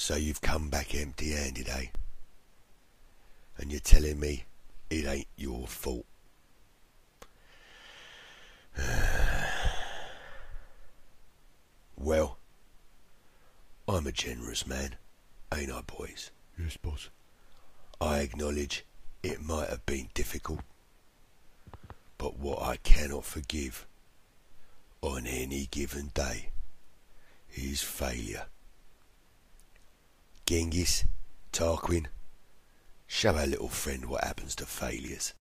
So you've come back empty-handed, eh? And you're telling me it ain't your fault. Well, I'm a generous man, ain't I, boys? Yes, boss. I acknowledge it might have been difficult, but what I cannot forgive on any given day is failure. Genghis, Tarquin, show our little friend what happens to failures.